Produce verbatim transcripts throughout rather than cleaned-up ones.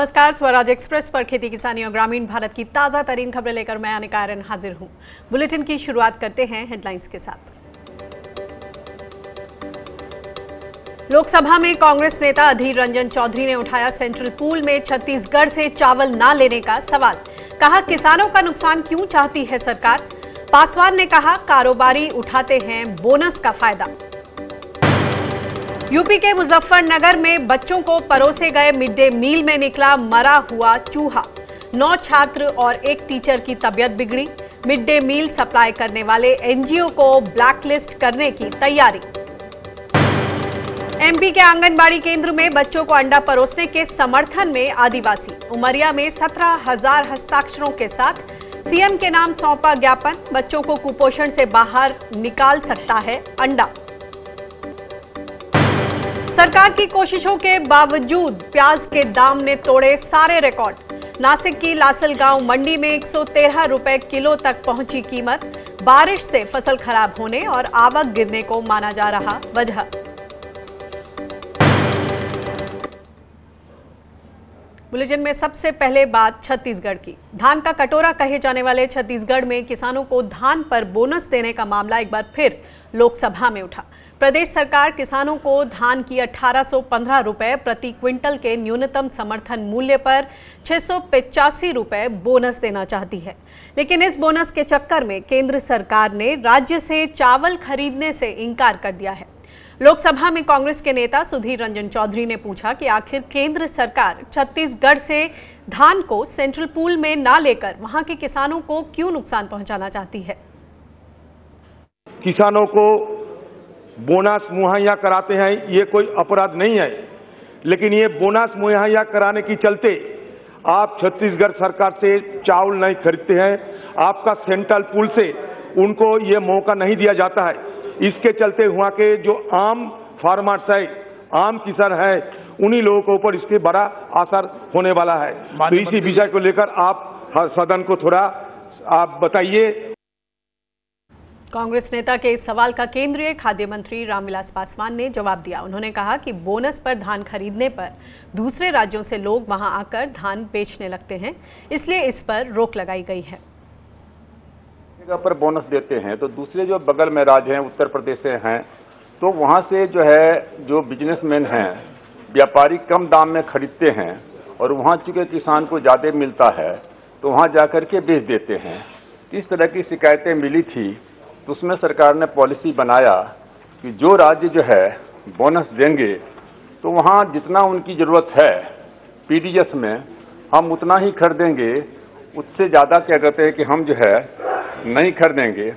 नमस्कार, स्वराज एक्सप्रेस पर खेती किसानी और ग्रामीण भारत की ताजा तरीन खबरें लेकर मैं अनिका आर्यन हाजिर हूं। बुलेटिन की शुरुआत करते हैं हेडलाइंस के साथ। लोकसभा में कांग्रेस नेता अधीर रंजन चौधरी ने उठाया सेंट्रल पूल में छत्तीसगढ़ से चावल न लेने का सवाल। कहा, किसानों का नुकसान क्यों चाहती है सरकार। पासवान ने कहा, कारोबारी उठाते हैं बोनस का फायदा। यूपी के मुजफ्फरनगर में बच्चों को परोसे गए मिड डे मील में निकला मरा हुआ चूहा। नौ छात्र और एक टीचर की तबीयत बिगड़ी। मिड डे मील सप्लाई करने वाले एनजीओ को ब्लैकलिस्ट करने की तैयारी। एमपी के आंगनबाड़ी केंद्र में बच्चों को अंडा परोसने के समर्थन में आदिवासी। उमरिया में सत्रह हजार हस्ताक्षरों के साथ सीएम के नाम सौंपा ज्ञापन। बच्चों को कुपोषण से बाहर निकाल सकता है अंडा। सरकार की कोशिशों के बावजूद प्याज के दाम ने तोड़े सारे रिकॉर्ड। नासिक की लासलगांव मंडी में एक सौ तेरह रुपए किलो तक पहुंची कीमत। बारिश से फसल खराब होने और आवक गिरने को माना जा रहा वजह। बुलेटिन में सबसे पहले बात छत्तीसगढ़ की। धान का कटोरा कहे जाने वाले छत्तीसगढ़ में किसानों को धान पर बोनस देने का मामला एक बार फिर लोकसभा में उठा। प्रदेश सरकार किसानों को धान की अठारह सौ पंद्रह रुपए प्रति क्विंटल के न्यूनतम समर्थन मूल्य पर छह सौ पचासी रुपए बोनस देना चाहती है, लेकिन इस बोनस के चक्कर में केंद्र सरकार ने राज्य से चावल खरीदने से इनकार कर दिया है। लोकसभा में कांग्रेस के नेता सुधीर रंजन चौधरी ने पूछा कि आखिर केंद्र सरकार छत्तीसगढ़ से धान को सेंट्रल पूल में ना लेकर वहां के किसानों को क्यों नुकसान पहुंचाना चाहती है। किसानों को बोनस मुहैया कराते हैं, ये कोई अपराध नहीं है, लेकिन ये बोनस मुहैया कराने की चलते आप छत्तीसगढ़ सरकार से चावल नहीं खरीदते हैं। आपका सेंट्रल पूल से उनको ये मौका नहीं दिया जाता है। इसके चलते वहां के जो आम फार्मर्स है, आम किसान है, उन्हीं लोगों के ऊपर इसके बड़ा असर होने वाला है। तो इसी विषय को लेकर आप सदन को थोड़ा आप बताइए। कांग्रेस नेता के इस सवाल का केंद्रीय खाद्य मंत्री रामविलास पासवान ने जवाब दिया। उन्होंने कहा कि बोनस पर धान खरीदने पर दूसरे राज्यों से लोग वहां आकर धान बेचने लगते हैं, इसलिए इस पर रोक लगाई गई है। जगह पर बोनस देते हैं तो दूसरे जो बगल में राज्य हैं, उत्तर प्रदेश से हैं, तो वहां से जो है जो बिजनेसमैन हैं, व्यापारी कम दाम में खरीदते हैं और वहां चूंकि किसान को ज्यादा मिलता है तो वहां जाकर के बेच देते हैं। इस तरह की शिकायतें मिली थी, तो उसमें सरकार ने पॉलिसी बनाया कि जो राज्य जो है बोनस देंगे तो वहां जितना उनकी जरूरत है पीडीएस में हम उतना ही खरीदेंगे, उससे ज्यादा क्या कहते हैं कि हम जो है नहीं खरीदेंगे।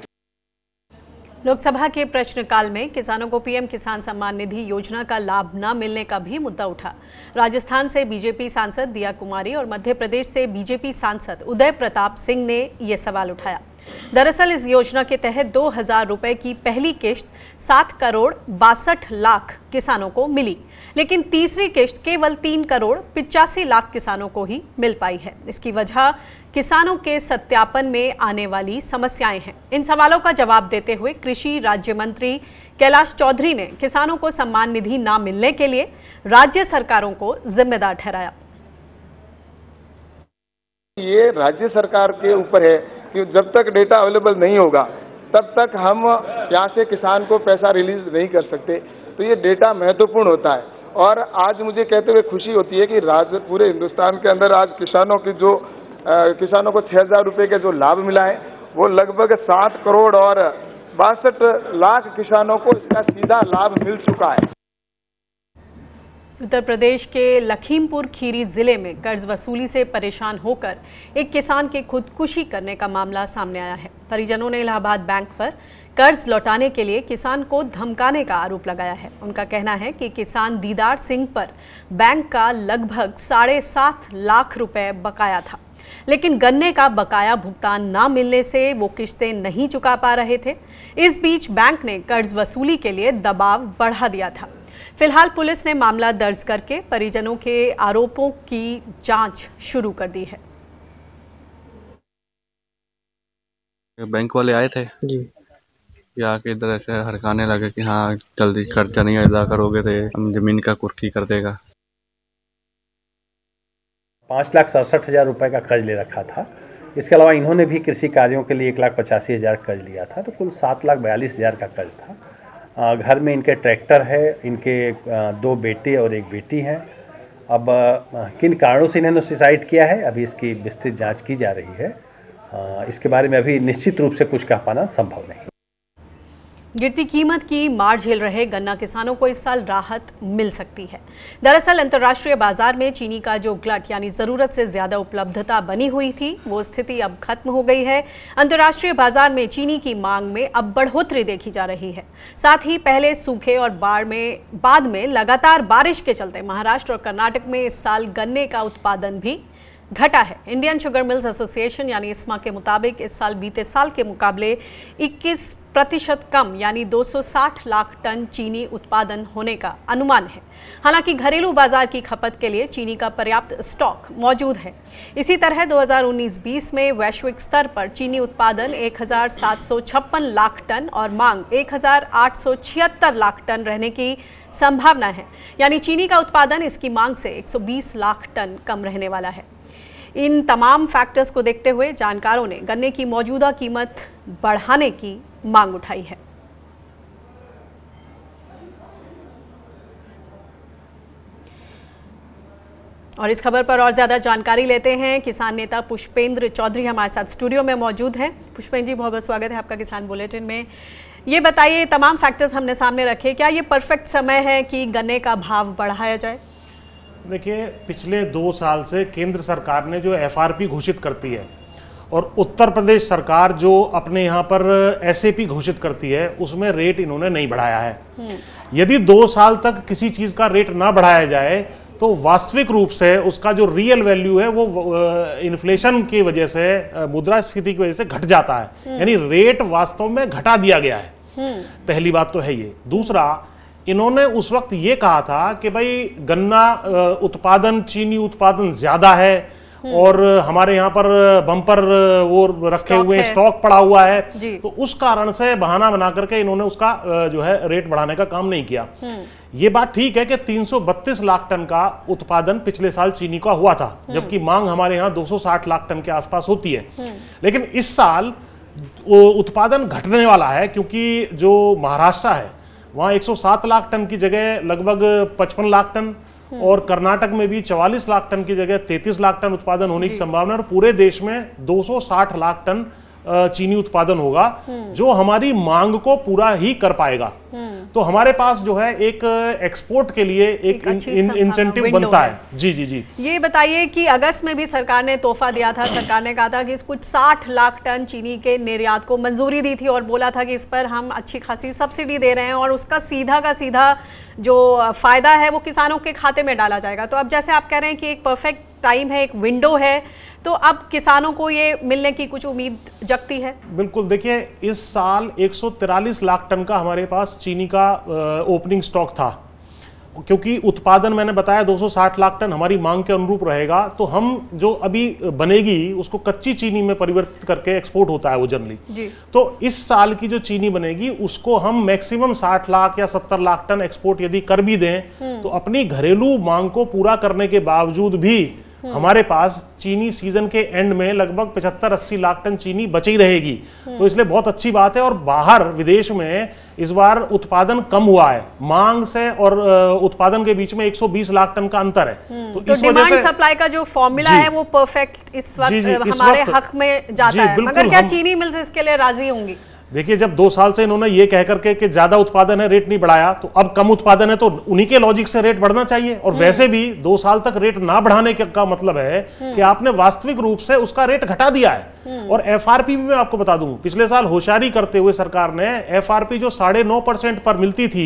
लोकसभा के प्रश्नकाल में किसानों को पीएम किसान सम्मान निधि योजना का लाभ न मिलने का भी मुद्दा उठा। राजस्थान से बीजेपी सांसद दिया कुमारी और मध्य प्रदेश से बीजेपी सांसद उदय प्रताप सिंह ने यह सवाल उठाया। दरअसल इस योजना के तहत दो हजार रुपए की पहली किश्त सात करोड़ बासठ लाख किसानों को मिली, लेकिन तीसरी किश्त केवल तीन करोड़ पिचासी लाख किसानों को ही मिल पाई है। इसकी वजह किसानों के सत्यापन में आने वाली समस्याएं हैं। इन सवालों का जवाब देते हुए कृषि राज्य मंत्री कैलाश चौधरी ने किसानों को सम्मान निधि न मिलने के लिए राज्य सरकारों को जिम्मेदार ठहराया। ये राज्य सरकार के ऊपर है कि जब तक डेटा अवेलेबल नहीं होगा तब तक हम यहाँ से किसान को पैसा रिलीज नहीं कर सकते। तो ये डेटा महत्वपूर्ण होता है और आज मुझे कहते हुए खुशी होती है कि राज्य पूरे हिंदुस्तान के अंदर आज किसानों की जो आ, किसानों को छह हजार रुपये का जो लाभ मिला है वो लगभग सात करोड़ और बासठ लाख किसानों को इसका सीधा लाभ मिल चुका है। उत्तर प्रदेश के लखीमपुर खीरी जिले में कर्ज वसूली से परेशान होकर एक किसान के खुदकुशी करने का मामला सामने आया है। परिजनों ने इलाहाबाद बैंक पर कर्ज लौटाने के लिए किसान को धमकाने का आरोप लगाया है। उनका कहना है कि किसान दीदार सिंह पर बैंक का लगभग साढ़े सात लाख रुपए बकाया था, लेकिन गन्ने का बकाया भुगतान न मिलने से वो किश्तें नहीं चुका पा रहे थे। इस बीच बैंक ने कर्ज वसूली के लिए दबाव बढ़ा दिया था। फिलहाल पुलिस ने मामला दर्ज करके परिजनों के आरोपों की जांच शुरू कर दी है। बैंक वाले आए थे जी, ये आके इधर ऐसे हड़काने लगे कि हाँ जल्दी खर्चा नहीं अदा करोगे तो हम जमीन का कुर्की कर देगा। पाँच लाख सड़सठ हज़ार रुपये का कर्ज ले रखा था। इसके अलावा इन्होंने भी कृषि कार्यों के लिए एक लाख पचासी हज़ार कर्ज लिया था, तो कुल सात लाख बयालीस हज़ार का कर्ज था। घर में इनके ट्रैक्टर है, इनके दो बेटे और एक बेटी हैं। अब किन कारणों से इन्होंने सुसाइड किया है, अभी इसकी विस्तृत जांच की जा रही है। इसके बारे में अभी निश्चित रूप से कुछ कह पाना संभव नहीं। गिरती कीमत की मार झेल रहे गन्ना किसानों को इस साल राहत मिल सकती है। दरअसल अंतर्राष्ट्रीय बाजार में चीनी का जो गलट यानी जरूरत से ज्यादा उपलब्धता बनी हुई थी, वो स्थिति अब खत्म हो गई है। अंतर्राष्ट्रीय बाजार में चीनी की मांग में अब बढ़ोतरी देखी जा रही है। साथ ही पहले सूखे और बाढ़ में बाद में लगातार बारिश के चलते महाराष्ट्र और कर्नाटक में इस साल गन्ने का उत्पादन भी घटा है। इंडियन शुगर मिल्स एसोसिएशन यानी इस्मा के मुताबिक इस साल बीते साल के मुकाबले इक्कीस प्रतिशत कम यानी दो सौ साठ लाख टन चीनी उत्पादन होने का अनुमान है। हालांकि घरेलू बाजार की खपत के लिए चीनी का पर्याप्त स्टॉक मौजूद है। इसी तरह दो हज़ार उन्नीस बीस में वैश्विक स्तर पर चीनी उत्पादन एक हज़ार सात सौ छप्पन लाख टन और मांग एक हज़ार आठ सौ छिहत्तर लाख टन रहने की संभावना है। यानी चीनी का उत्पादन इसकी मांग से एक सौ बीस लाख टन कम रहने वाला है। इन तमाम फैक्टर्स को देखते हुए जानकारों ने गन्ने की मौजूदा कीमत बढ़ाने की मांग उठाई है। और इस खबर पर और ज्यादा जानकारी लेते हैं। किसान नेता पुष्पेंद्र चौधरी हमारे साथ स्टूडियो में मौजूद हैं। पुष्पेंद्र जी, बहुत बहुत स्वागत है आपका किसान बुलेटिन में। ये बताइए, तमाम फैक्टर्स हमने सामने रखे, क्या ये परफेक्ट समय है कि गन्ने का भाव बढ़ाया जाए? देखिए, पिछले दो साल से केंद्र सरकार ने जो एफ आर पी घोषित करती है और उत्तर प्रदेश सरकार जो अपने यहाँ पर एस ए पी घोषित करती है, उसमें रेट इन्होंने नहीं बढ़ाया है। यदि दो साल तक किसी चीज़ का रेट ना बढ़ाया जाए तो वास्तविक रूप से उसका जो रियल वैल्यू है वो इन्फ्लेशन की वजह से, मुद्रास्फीति की वजह से घट जाता है। यानी रेट वास्तव में घटा दिया गया है। पहली बात तो है ये। दूसरा, इन्होंने उस वक्त ये कहा था कि भाई गन्ना उत्पादन, चीनी उत्पादन ज्यादा है और हमारे यहाँ पर बम्पर वो रखे हुए हैं, स्टॉक पड़ा हुआ है, तो उस कारण से बहाना बना करके इन्होंने उसका जो है रेट बढ़ाने का काम नहीं किया। ये बात ठीक है कि तीन सौ बत्तीस लाख टन का उत्पादन पिछले साल चीनी का हुआ था, जबकि मांग हमारे यहाँ दो सौ साठ लाख टन के आसपास होती है। लेकिन इस साल उत्पादन घटने वाला है, क्योंकि जो महाराष्ट्र है वहाँ एक सौ सात लाख टन की जगह लगभग पचपन लाख टन और कर्नाटक में भी चवालीस लाख टन की जगह तैंतीस लाख टन उत्पादन होने की संभावना है। और पूरे देश में दो सौ साठ लाख टन चीनी उत्पादन होगा, जो हमारी मांग को पूरा ही कर पाएगा। तो हमारे पास जो है एक एक्सपोर्ट के लिए एक, एक इंसेंटिव बनता है। है जी जी जी ये बताइए कि अगस्त में भी सरकार ने तोहफा दिया था। सरकार ने कहा था कि कुछ साठ लाख टन चीनी के निर्यात को मंजूरी दी थी और बोला था कि इस पर हम अच्छी खासी सब्सिडी दे रहे हैं और उसका सीधा का सीधा जो फायदा है वो किसानों के खाते में डाला जाएगा। तो अब जैसे आप कह रहे हैं कि एक परफेक्ट टाइम है, एक विंडो है, तो अब किसानों को ये मिलने की कुछ उम्मीद जगती है? बिल्कुल। देखिए, इस साल एक सौ तिरालीस लाख टन का हमारे पास चीनी का ओपनिंग स्टॉक था, क्योंकि उत्पादन मैंने बताया दो सौ साठ लाख टन हमारी मांग के अनुरूप रहेगा। तो हम जो अभी बनेगी उसको कच्ची चीनी में परिवर्तित करके एक्सपोर्ट होता है वो जनरली। तो इस साल की जो चीनी बनेगी उसको हम मैक्सिमम साठ लाख या सत्तर लाख टन एक्सपोर्ट यदि कर भी दें तो अपनी घरेलू मांग को पूरा करने के बावजूद भी हमारे पास चीनी सीजन के एंड में लगभग पचहत्तर अस्सी लाख टन चीनी बची रहेगी। तो इसलिए बहुत अच्छी बात है। और बाहर विदेश में इस बार उत्पादन कम हुआ है, मांग से और उत्पादन के बीच में एक सौ बीस लाख टन का अंतर है। तो, तो इस डिमांड सप्लाई का जो फॉर्मूला है वो परफेक्ट इस वक्त जी, जी, हमारे वक्त, हक में जाता है। मगर क्या चीनी मिल्स इसके लिए राजी होंगी? देखिए, जब दो साल से इन्होंने ये कह करके कि ज्यादा उत्पादन है रेट नहीं बढ़ाया, तो अब कम उत्पादन है तो उन्हीं के लॉजिक से रेट बढ़ना चाहिए। और वैसे भी दो साल तक रेट ना बढ़ाने का मतलब है कि आपने वास्तविक रूप से उसका रेट घटा दिया है। और एफआरपी भी मैं आपको बता दूं, पिछले साल होशियारी करते हुए सरकार ने एफआरपी जो साढ़े नौ परसेंट पर मिलती थी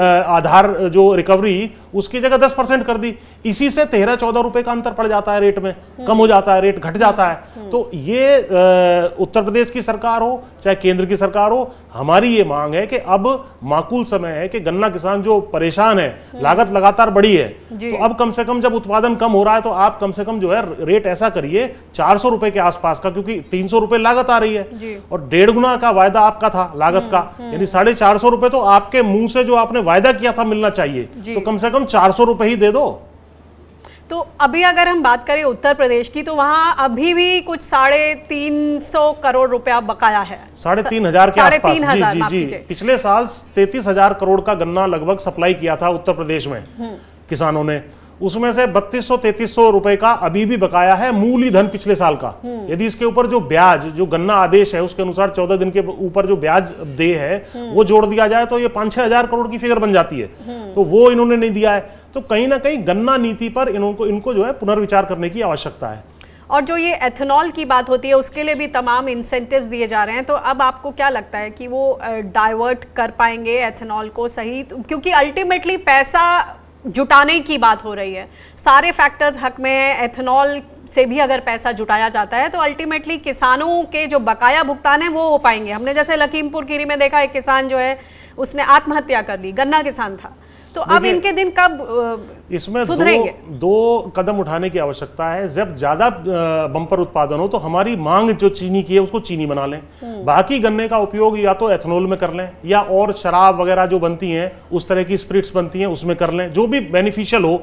आधार जो रिकवरी, उसकी जगह दस परसेंट कर दी। इसी से तेरह चौदह रुपए का अंतर पड़ जाता है, रेट में कम हो जाता है, रेट घट जाता है। तो ये उत्तर प्रदेश की सरकार हो चाहे केंद्र की सरकार हो, हमारी ये मांग है कि अब माकूल समय है कि गन्ना किसान जो परेशान है, लागत लगातार बढ़ी है, तो अब कम से कम जब उत्पादन कम हो रहा है तो आप कम से कम जो है रेट ऐसा करिए चार सौ रुपए के आसपास का, क्योंकि तीन सौ रुपए लागत आ रही है और डेढ़ गुना का वायदा आपका था लागत का, यानी साढ़े चार सौ रुपए तो आपके मुंह से जो आपने वायदा किया था मिलना चाहिए, तो कम से कम चार सौ रुपए ही दे दो। तो अभी अगर हम बात करें उत्तर प्रदेश की, तो वहाँ अभी भी कुछ साढ़े तीन सौ करोड़ रुपया बकाया है, साढ़े तीन हजार के साढ़े आसपास। तीन जी हजार जी माफ जी कीजिए। पिछले साल तैतीस हजार करोड़ का गन्ना लगभग सप्लाई किया था उत्तर प्रदेश में किसानों ने, उसमें से बत्तीस सौ तैतीस सौ रुपए का अभी भी बकाया है मूलधन पिछले साल का। यदि इसके ऊपर जो ब्याज, जो गन्ना आदेश है उसके अनुसार चौदह दिन के ऊपर जो ब्याज दे है वो जोड़ दिया जाए तो ये पांच छह हजार करोड़ की फिगर बन जाती है, तो वो इन्होंने नहीं दिया है। तो कहीं ना कहीं गन्ना नीति पर इनको इनको जो है पुनर्विचार करने की आवश्यकता है। और जो ये एथेनॉल की बात होती है उसके लिए भी तमाम इंसेंटिव्स दिए जा रहे हैं, तो अब आपको क्या लगता है कि वो डाइवर्ट कर पाएंगे एथेनॉल को सही, क्योंकि अल्टीमेटली पैसा जुटाने की बात हो रही है, सारे फैक्टर्स हक में है। एथेनॉल से भी अगर पैसा जुटाया जाता है तो अल्टीमेटली किसानों के जो बकाया भुगतान है वो हो पाएंगे। हमने जैसे लखीमपुर खीरी में देखा, एक किसान जो है उसने आत्महत्या कर ली, गन्ना किसान था। तो अब इनके दिन कब इसमें दो, दो कदम उठाने की आवश्यकता है। जब ज्यादा बम्पर उत्पादन हो तो हमारी मांग जो चीनी की है उसको चीनी बना लें, बाकी गन्ने का उपयोग या तो एथेनॉल में कर लें या और शराब वगैरह जो बनती हैं उस तरह की स्पिरिट्स बनती हैं उसमें कर लें, जो भी बेनिफिशियल हो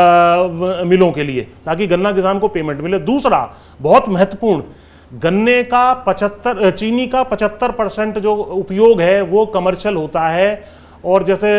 आ, मिलों के लिए, ताकि गन्ना किसान को पेमेंट मिले। दूसरा बहुत महत्वपूर्ण, गन्ने का पचहत्तर चीनी का पचहत्तर परसेंट जो उपयोग है वो कमर्शियल होता है। और जैसे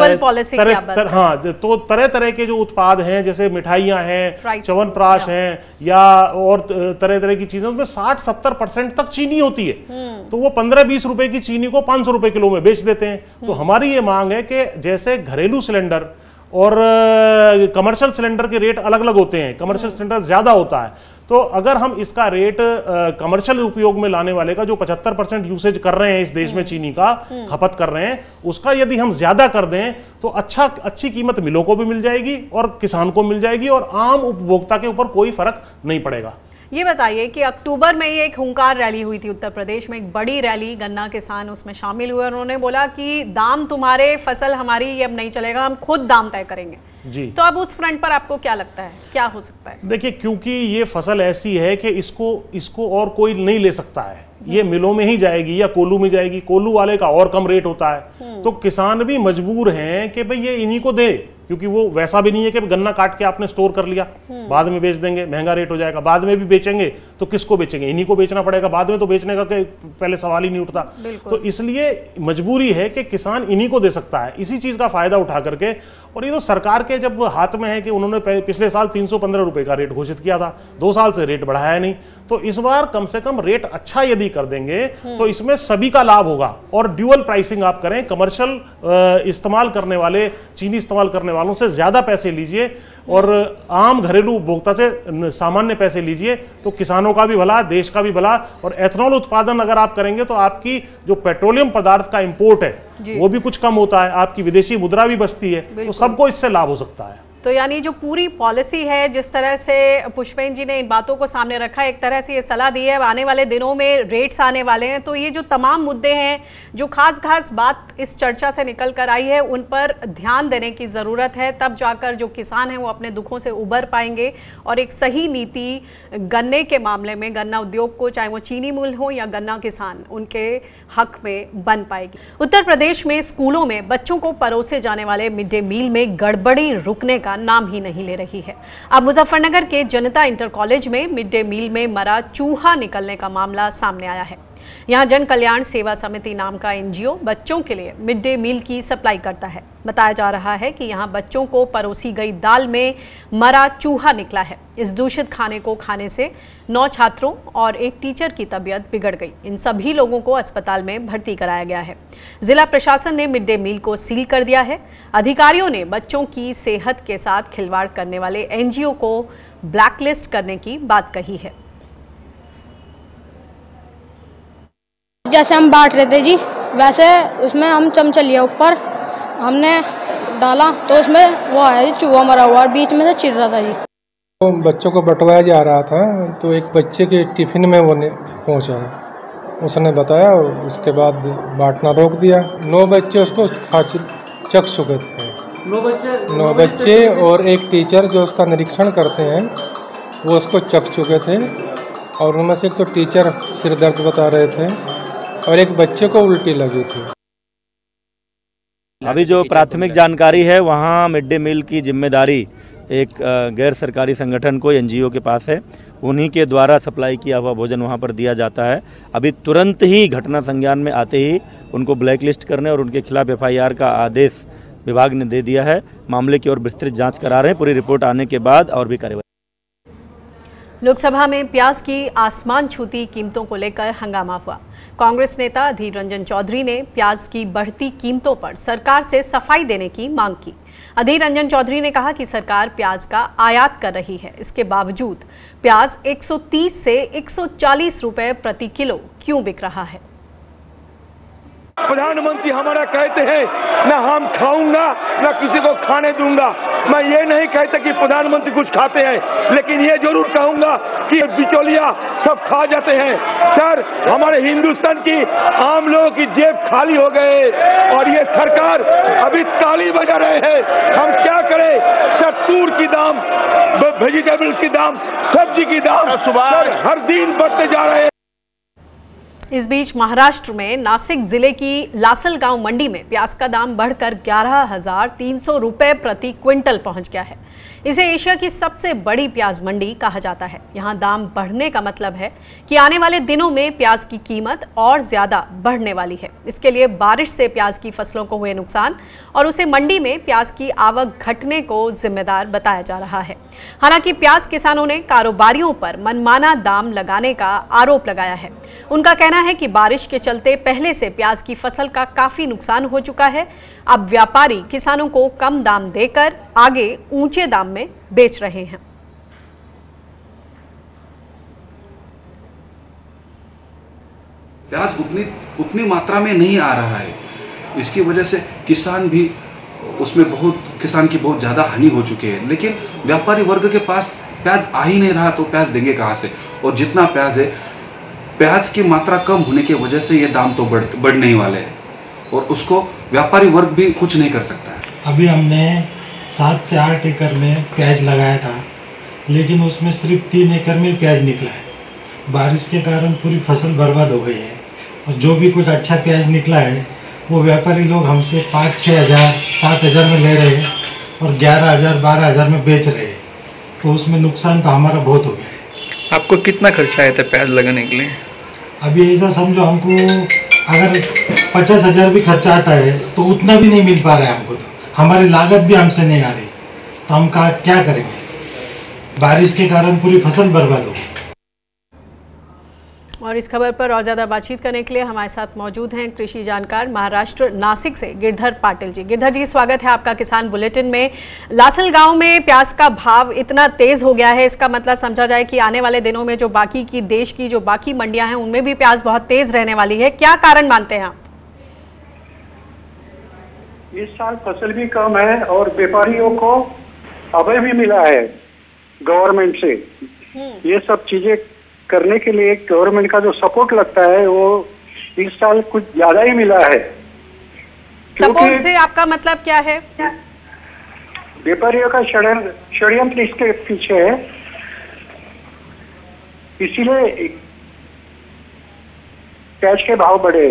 तरह तर, हाँ तो तरह तरह के जो उत्पाद हैं जैसे मिठाइयाँ हैं, च्यवनप्राश हैं या और तरह तरह की चीजें, उसमें साठ सत्तर परसेंट तक चीनी होती है। तो वो पंद्रह बीस रुपए की चीनी को पाँच सौ रुपए किलो में बेच देते हैं। तो हमारी ये मांग है कि जैसे घरेलू सिलेंडर और कमर्शियल सिलेंडर के रेट अलग अलग होते हैं, कमर्शियल सिलेंडर ज्यादा होता है, तो अगर हम इसका रेट कमर्शियल उपयोग में लाने वाले का जो पचहत्तर परसेंट यूसेज कर रहे हैं इस देश में चीनी का खपत कर रहे हैं, उसका यदि हम ज्यादा कर दें तो अच्छा अच्छी कीमत मिलों को भी मिल जाएगी और किसान को मिल जाएगी और आम उपभोक्ता के ऊपर कोई फर्क नहीं पड़ेगा। ये बताइए कि अक्टूबर में ये एक हुंकार रैली हुई थी उत्तर प्रदेश में, एक बड़ी रैली, गन्ना किसान उसमें शामिल हुए। उन्होंने बोला कि दाम तुम्हारे, फसल हमारी, ये अब नहीं चलेगा, हम खुद दाम तय करेंगे जी। तो अब उस फ्रंट पर आपको क्या लगता है, क्या हो सकता है? देखिए, क्योंकि ये फसल ऐसी है कि इसको इसको और कोई नहीं ले सकता है, ये मिलों में ही जाएगी या कोल्हू में जाएगी, कोल्हू वाले का और कम रेट होता है, तो किसान भी मजबूर हैं कि भाई ये इन्हीं को दे, क्योंकि वो वैसा भी नहीं है कि गन्ना काट के आपने स्टोर कर लिया बाद में बेच देंगे, महंगा रेट हो जाएगा, बाद में भी बेचेंगे तो किसको बेचेंगे, इन्हीं को बेचना पड़ेगा, बाद में तो बेचने का पहले सवाल ही नहीं उठता। तो इसलिए मजबूरी है कि किसान इन्हीं को दे सकता है, इसी चीज का फायदा उठा करके। और ये तो सरकार के जब हाथ में है कि उन्होंने पिछले साल तीन सौ पंद्रह रुपए का रेट घोषित किया था, दो साल से रेट बढ़ाया नहीं, तो इस बार कम से कम रेट अच्छा यदि कर देंगे तो इसमें सभी का लाभ होगा। और ड्यूअल प्राइसिंग आप करें, कमर्शियल इस्तेमाल करने वाले, चीनी इस्तेमाल करने वालों से ज्यादा पैसे लीजिए और आम घरेलू उपभोक्ता से सामान्य पैसे लीजिए, तो किसानों का भी भला, देश का भी भला। और एथेनॉल उत्पादन अगर आप करेंगे तो आपकी जो पेट्रोलियम पदार्थ का इंपोर्ट है वो भी कुछ कम होता है, आपकी विदेशी मुद्रा भी बचती है, तो सबको इससे लाभ हो सकता है। तो यानी जो पूरी पॉलिसी है, जिस तरह से पुष्पेंद्र जी ने इन बातों को सामने रखा, एक तरह से ये सलाह दी है, आने वाले दिनों में रेट्स आने वाले हैं, तो ये जो तमाम मुद्दे हैं, जो खास खास बात इस चर्चा से निकल कर आई है, उन पर ध्यान देने की ज़रूरत है, तब जाकर जो किसान हैं वो अपने दुखों से उबर पाएंगे और एक सही नीति गन्ने के मामले में, गन्ना उद्योग को, चाहे वो चीनी मिल हो या गन्ना किसान, उनके हक में बन पाएगी। उत्तर प्रदेश में स्कूलों में बच्चों को परोसे जाने वाले मिड डे मील में गड़बड़ी रुकने का नाम ही नहीं ले रही है। अब मुजफ्फरनगर के जनता इंटर कॉलेज में मिड डे मील में मरा चूहा निकलने का मामला सामने आया है। यहां जन कल्याण सेवा समिति नाम का एनजीओ बच्चों के लिए मिड डे मील की सप्लाई करता है। बताया जा रहा है कि यहां बच्चों को परोसी गई दाल में मरा चूहा निकला है। इस दूषित खाने को खाने से नौ छात्रों और एक टीचर की तबीयत बिगड़ गई। इन सभी लोगों को अस्पताल में भर्ती कराया गया है। जिला प्रशासन ने मिड डे मील को सील कर दिया है। अधिकारियों ने बच्चों की सेहत के साथ खिलवाड़ करने वाले एनजीओ को ब्लैकलिस्ट करने की बात कही है। जैसे हम बांट रहे थे जी, वैसे उसमें हम चमचा लिया, ऊपर हमने डाला तो उसमें वो आया जी, चूहा मरा हुआ, बीच में से चिर रहा था जी। तो बच्चों को बंटवाया जा रहा था तो एक बच्चे के टिफिन में वो पहुंचा, उसने बताया और उसके बाद बांटना रोक दिया। नौ बच्चे उसको खा चख चुके थे, नौ बच्चे नौ बच्चे और एक टीचर जो उसका निरीक्षण करते हैं वो उसको चख चुके थे। और उनमें से एक तो टीचर सिर दर्द बता रहे थे और एक बच्चे को उल्टी लगी थी। अभी जो प्राथमिक जानकारी है, वहाँ मिड डे मील की जिम्मेदारी एक गैर सरकारी संगठन को एनजीओ के पास है, उन्हीं के द्वारा सप्लाई किया हुआ भोजन वहाँ पर दिया जाता है। अभी तुरंत ही घटना संज्ञान में आते ही उनको ब्लैक लिस्ट करने और उनके खिलाफ एफ आई आर का आदेश विभाग ने दे दिया है। मामले की और विस्तृत जांच करा रहे हैं। पूरी रिपोर्ट आने के बाद और भी कार्रवाई। लोकसभा में प्याज की आसमान छूती कीमतों को लेकर हंगामा हुआ। कांग्रेस नेता अधीर रंजन चौधरी ने प्याज की बढ़ती कीमतों पर सरकार से सफाई देने की मांग की। अधीर रंजन चौधरी ने कहा कि सरकार प्याज का आयात कर रही है, इसके बावजूद प्याज एक सौ तीस से एक सौ चालीस रुपए प्रति किलो क्यों बिक रहा है। प्रधानमंत्री हमारा कहते हैं न हम खाऊंगा न किसी को खाने दूंगा। मैं ये नहीं कहता कि प्रधानमंत्री कुछ खाते हैं, लेकिन ये जरूर कहूंगा कि बिचौलिया सब खा जाते हैं। सर, हमारे हिंदुस्तान की आम लोगों की जेब खाली हो गए और ये सरकार अभी ताली बजा रहे हैं। हम क्या करें? सत्तूर की दाम, वेजिटेबल की दाम, सब्जी की दाम सर हर दिन बढ़ते जा रहे हैं। इस बीच महाराष्ट्र में नासिक जिले की लासलगांव मंडी में प्याज का दाम बढ़कर ग्यारह हजार तीन सौ रुपए प्रति क्विंटल पहुंच गया है। इसे एशिया की सबसे बड़ी प्याज मंडी कहा जाता है। यहां दाम बढ़ने का मतलब है कि आने वाले दिनों में प्याज की कीमत और ज्यादा बढ़ने वाली है। इसके लिए बारिश से प्याज की फसलों को हुए नुकसान और उसे मंडी में प्याज की आवक घटने को जिम्मेदार बताया जा रहा है। हालांकि प्याज किसानों ने कारोबारियों पर मनमाना दाम लगाने का आरोप लगाया है। उनका कहना है कि बारिश के चलते पहले से प्याज की फसल का काफी नुकसान हो चुका है। अब व्यापारी किसानों को कम दाम देकर आगे ऊंचे दाम में बेच रहे हैं। प्याज उतनी उतनी मात्रा में नहीं आ रहा है। इसकी वजह से किसान भी उसमें बहुत किसान की बहुत ज़्यादा हानि हो चुकी है। लेकिन व्यापारी वर्ग के पास प्याज आ ही नहीं रहा, तो प्याज देंगे कहाँ से? और जितना प्याज है, प्याज की मात्रा कम होने की वजह से ये दाम तो बढ़ बढ़ने ही वाले हैं और उसको व्यापारी वर्ग भी कुछ नहीं कर सकता है। अभी हमने सात से आठ एकड़ में प्याज लगाया था, लेकिन उसमें सिर्फ तीन एकड़ में प्याज निकला है। बारिश के कारण पूरी फसल बर्बाद हो गई है और जो भी कुछ अच्छा प्याज निकला है वो व्यापारी लोग हमसे पाँच छः हज़ार सात हज़ार में ले रहे हैं और ग्यारह हज़ार बारह हज़ार में बेच रहे हैं, तो उसमें नुकसान तो हमारा बहुत हो गया है। आपको कितना खर्चा आया था प्याज लगाने के लिए? अभी ऐसा समझो, हमको अगर पचास हज़ार भी खर्चा आता है तो उतना भी नहीं मिल पा रहा है हमको, तो हमारी लागत भी हमसे नहीं आ रही, तो हम का क्या करेंगे? बारिश के कारण पूरी फसल बर्बाद हो गई। और इस खबर पर और ज़्यादा बातचीत करने के लिए हमारे साथ मौजूद हैं कृषि जानकार महाराष्ट्र नासिक से गिरधर पाटिल जी। गिरधर जी, स्वागत है आपका किसान बुलेटिन में। लासलगांव में प्याज का भाव इतना तेज हो गया है, इसका मतलब समझा जाए कि आने वाले दिनों में जो बाकी की देश की जो बाकी मंडियां हैं उनमें भी प्याज बहुत तेज रहने वाली है। क्या कारण मानते हैं आप? इस साल फसल भी कम है और व्यापारियों को अभय भी मिला है गवर्नमेंट से। ये सब चीजें करने के लिए गवर्नमेंट का जो सपोर्ट लगता है वो इस साल कुछ ज्यादा ही मिला है। सपोर्ट से आपका मतलब क्या है? व्यापारियों का षड्यंत्र इसके पीछे है, इसीलिए प्याज के भाव बढ़े।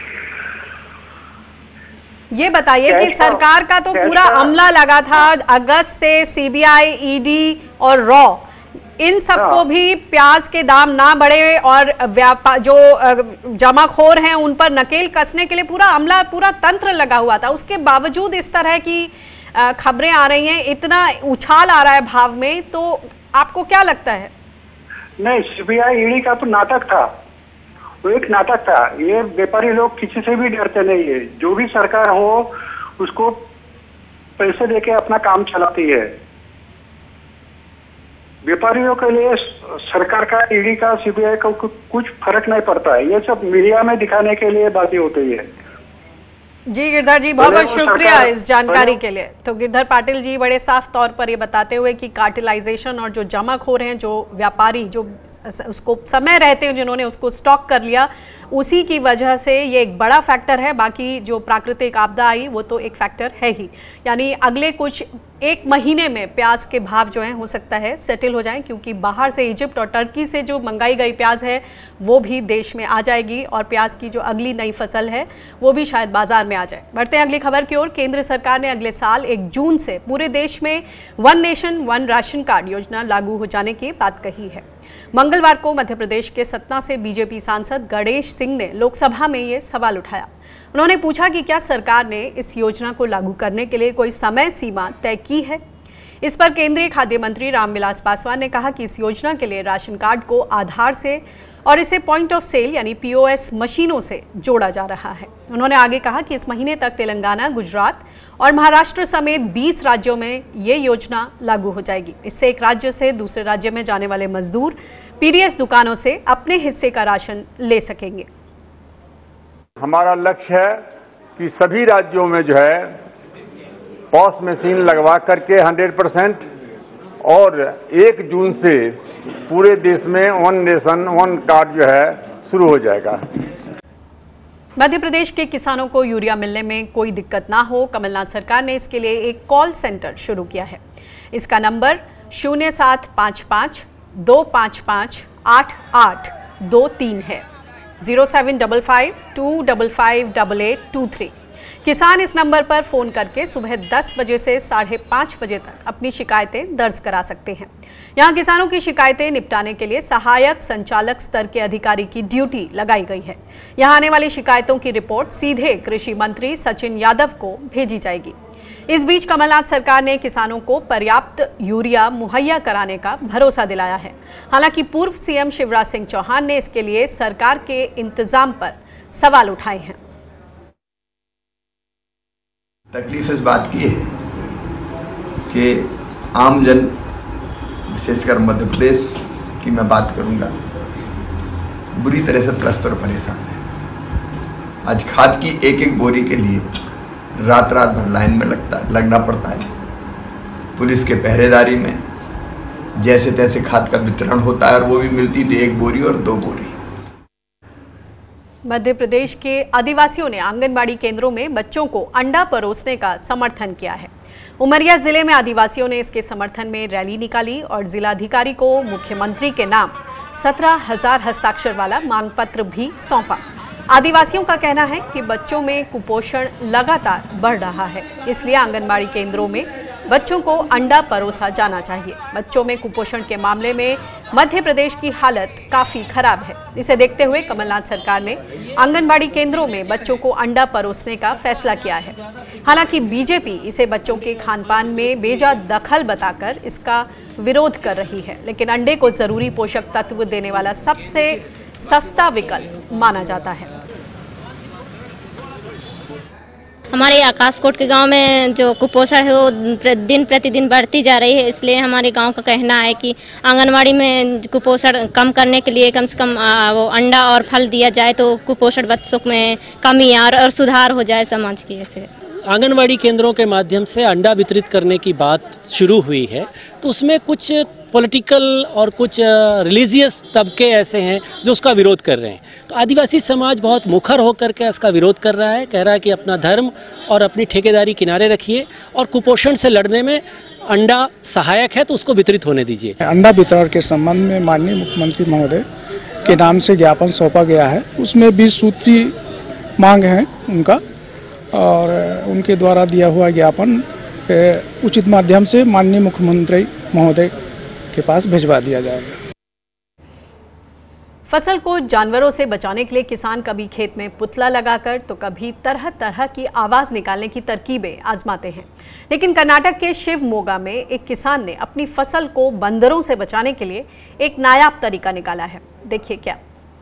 ये बताइए कि सरकार का तो पूरा अमला लगा था अगस्त से, सीबीआई, ईडी और रॉ, इन सबको भी प्याज के दाम ना बढ़े और व्यापार जो जमाखोर हैं उन पर नकेल कसने के लिए पूरा अमला, पूरा तंत्र लगा हुआ था। उसके बावजूद इस तरह की खबरें आ रही हैं, इतना उछाल आ रहा है भाव में, तो आपको क्या लगता है? नहीं, सीबीआई ईडी का तो नाटक था, वो एक नाटक था। ये व्यापारी लोग किसी से भी डरते नहीं है, जो भी सरकार हो उसको पैसे देके अपना काम चलाती है। व्यापारियों के लिए सरकार का, ईडी का, सीबीआई का कुछ फर्क नहीं पड़ता है। ये सब मीडिया में दिखाने के लिए बातें होती है। जी गिरधर जी, बहुत बहुत शुक्रिया इस जानकारी के लिए। तो गिरधर पाटिल जी बड़े साफ तौर पर ये बताते हुए कि कार्टेलाइजेशन और जो जमाखोर हैं, जो व्यापारी, जो उसको समय रहते हैं जिन्होंने उसको स्टॉक कर लिया, उसी की वजह से ये एक बड़ा फैक्टर है। बाकी जो प्राकृतिक आपदा आई वो तो एक फैक्टर है ही, यानी अगले कुछ एक महीने में प्याज के भाव जो है हो सकता है सेटल हो जाएं, क्योंकि बाहर से इजिप्ट और टर्की से जो मंगाई गई प्याज है वो भी देश में आ जाएगी और प्याज की जो अगली नई फसल है वो भी शायद बाजार में आ जाए। बढ़ते हैं अगली खबर की ओर। केंद्र सरकार ने अगले साल एक जून से पूरे देश में one nation one ration card योजना लागू हो जाने की बात कही है। मंगलवार को मध्य प्रदेश के सतना से बीजेपी सांसद गणेश सिंह ने लोकसभा में ये सवाल उठाया। उन्होंने पूछा कि क्या सरकार ने इस योजना को लागू करने के लिए कोई समय सीमा तय की है। इस पर केंद्रीय खाद्य मंत्री रामविलास पासवान ने कहा कि इस योजना के लिए राशन कार्ड को आधार से और इसे पॉइंट ऑफ सेल यानी पीओएस मशीनों से जोड़ा जा रहा है। उन्होंने आगे कहा कि इस महीने तक तेलंगाना, गुजरात और महाराष्ट्र समेत बीस राज्यों में ये योजना लागू हो जाएगी। इससे एक राज्य से दूसरे राज्य में जाने वाले मजदूर पीडीएस दुकानों से अपने हिस्से का राशन ले सकेंगे। हमारा लक्ष्य है कि सभी राज्यों में जो है पॉस मशीन लगवा करके सौ परसेंट और एक जून से पूरे देश में वन नेशन वन कार्ड जो है शुरू हो जाएगा। मध्य प्रदेश के किसानों को यूरिया मिलने में कोई दिक्कत ना हो, कमलनाथ सरकार ने इसके लिए एक कॉल सेंटर शुरू किया है। इसका नंबर शून्य सात पाँच पाँच दो पाँच पाँच आठ आठ दो तीन है, zero seven double five two double five double eight two three. किसान इस नंबर पर फोन करके सुबह दस बजे से साढ़े पाँच बजे तक अपनी शिकायतें दर्ज करा सकते हैं। यहां किसानों की शिकायतें निपटाने के लिए सहायक संचालक स्तर के अधिकारी की ड्यूटी लगाई गई है। यहां आने वाली शिकायतों की रिपोर्ट सीधे कृषि मंत्री सचिन यादव को भेजी जाएगी। इस बीच कमलनाथ सरकार ने किसानों को पर्याप्त यूरिया मुहैया कराने का भरोसा दिलाया है। हालांकि पूर्व सीएम शिवराज सिंह चौहान ने इसके लिए सरकार के इंतजाम पर सवाल उठाए हैं। तकलीफ इस बात की है कि आम जन, विशेषकर मध्य प्रदेश की मैं बात करूंगा, बुरी तरह से त्रस्त और परेशान है। आज खाद की एक एक बोरी के लिए रात रात भर लाइन में लगता लगना पड़ता है। पुलिस के पहरेदारी में जैसे तैसे खाद का वितरण होता है और वो भी मिलती थी एक बोरी और दो बोरी। मध्य प्रदेश के आदिवासियों ने आंगनबाड़ी केंद्रों में बच्चों को अंडा परोसने का समर्थन किया है। उमरिया जिले में आदिवासियों ने इसके समर्थन में रैली निकाली और जिलाधिकारी को मुख्यमंत्री के नाम सत्रह हजार हस्ताक्षर वाला मांग पत्र भी सौंपा। आदिवासियों का कहना है कि बच्चों में कुपोषण लगातार बढ़ रहा है, इसलिए आंगनबाड़ी केंद्रों में बच्चों को अंडा परोसा जाना चाहिए। बच्चों में कुपोषण के मामले में मध्य प्रदेश की हालत काफी खराब है। इसे देखते हुए कमलनाथ सरकार ने आंगनबाड़ी केंद्रों में बच्चों को अंडा परोसने का फैसला किया है। हालांकि बीजेपी इसे बच्चों के खानपान में बेजा दखल बताकर इसका विरोध कर रही है, लेकिन अंडे को जरूरी पोषक तत्व देने वाला सबसे सस्ता विकल्प माना जाता है। हमारे आकाशकोट के गांव में जो कुपोषण है वो दिन प्रतिदिन बढ़ती जा रही है, इसलिए हमारे गांव का कहना है कि आंगनवाड़ी में कुपोषण कम करने के लिए कम से कम वो अंडा और फल दिया जाए तो कुपोषण बच्चों में कमी और, और सुधार हो जाए समाज की। ऐसे आंगनवाड़ी केंद्रों के माध्यम से अंडा वितरित करने की बात शुरू हुई है, तो उसमें कुछ पॉलिटिकल और कुछ रिलीजियस तबके ऐसे हैं जो उसका विरोध कर रहे हैं। तो आदिवासी समाज बहुत मुखर होकर के इसका विरोध कर रहा है, कह रहा है कि अपना धर्म और अपनी ठेकेदारी किनारे रखिए और कुपोषण से लड़ने में अंडा सहायक है तो उसको वितरित होने दीजिए। अंडा वितरण के संबंध में माननीय मुख्यमंत्री महोदय के नाम से ज्ञापन सौंपा गया है। उसमें बीस सूत्री मांग है उनका, और उनके द्वारा दिया हुआ ज्ञापन उचित माध्यम से माननीय मुख्यमंत्री महोदय के पास भिजवा दिया जाएगा। फसल को जानवरों से बचाने के लिए किसान कभी खेत में पुतला लगाकर तो कभी तरह तरह की आवाज निकालने की तरकीबें आजमाते हैं, लेकिन कर्नाटक के शिवमोगा में एक किसान ने अपनी फसल को बंदरों से बचाने के लिए एक नायाब तरीका निकाला है। देखिए क्या।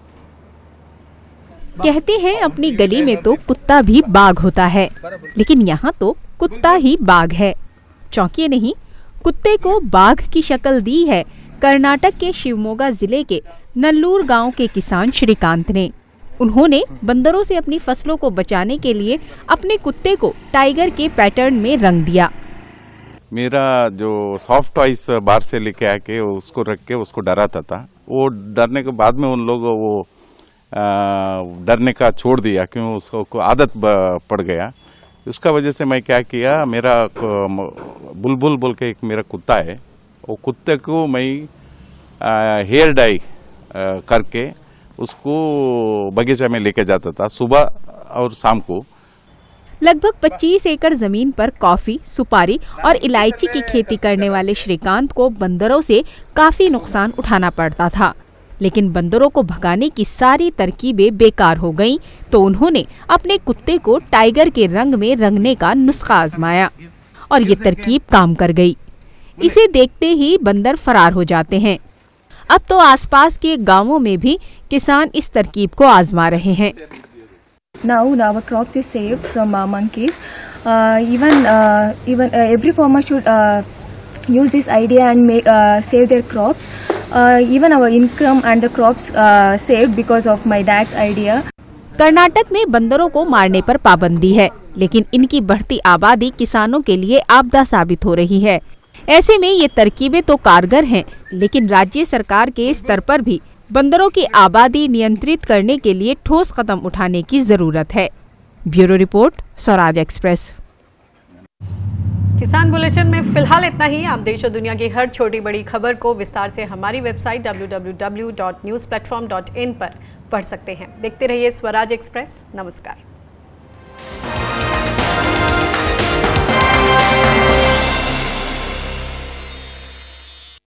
कहते हैं अपनी गली में तो कुत्ता भी बाघ होता है, लेकिन यहाँ तो कुत्ता ही बाघ है। चौंकिए नहीं, कुत्ते को बाघ की शक्ल दी है कर्नाटक के शिवमोगा जिले के नल्लूर गांव के किसान श्रीकांत ने। उन्होंने बंदरों से अपनी फसलों को बचाने के लिए अपने कुत्ते को टाइगर के पैटर्न में रंग दिया। मेरा जो सॉफ्ट टॉयज बाहर से लेके आके उसको रख के उसको डराता था। वो डरने के बाद में उन लोग वो डरने का छोड़ दिया, क्यों उसको को आदत पड़ गया। उसका वजह से मैं क्या किया, मेरा बुलबुल बोल के एक मेरा कुत्ता है, वो कुत्ते को मैं हेयर डाई करके उसको बगीचा में लेके जाता था सुबह और शाम को। लगभग पच्चीस एकड़ जमीन पर कॉफी, सुपारी और इलायची की खेती करने वाले श्रीकांत को बंदरों से काफी नुकसान उठाना पड़ता था, लेकिन बंदरों को भगाने की सारी तरकीबें बेकार हो गईं, तो उन्होंने अपने कुत्ते को टाइगर के रंग में रंगने का नुस्खा आजमाया और ये तरकीब काम कर गई। इसे देखते ही बंदर फरार हो जाते हैं। अब तो आसपास के गांवों में भी किसान इस तरकीब को आजमा रहे हैं। Now our crops is saved from uh, monkeys. Uh, even uh, even uh, every farmer should uh, use this idea and make uh, save their crops. Uh, even our income and the crops uh, saved because of my dad's idea. Karnataka में बंदरों को मारने पर पाबंदी है, लेकिन इनकी बढ़ती आबादी किसानों के लिए आपदा साबित हो रही है। ऐसे में ये तरकीबें तो कारगर हैं, लेकिन राज्य सरकार के स्तर पर भी बंदरों की आबादी नियंत्रित करने के लिए ठोस कदम उठाने की जरूरत है। Bureau report, Swaraj Express. किसान बुलेटिन में फिलहाल इतना ही। आप देश और दुनिया की हर छोटी बड़ी खबर को विस्तार से हमारी website W W W dot news platform dot in पर पढ़ सकते हैं। देखते रहिए स्वराज एक्सप्रेस। नमस्कार।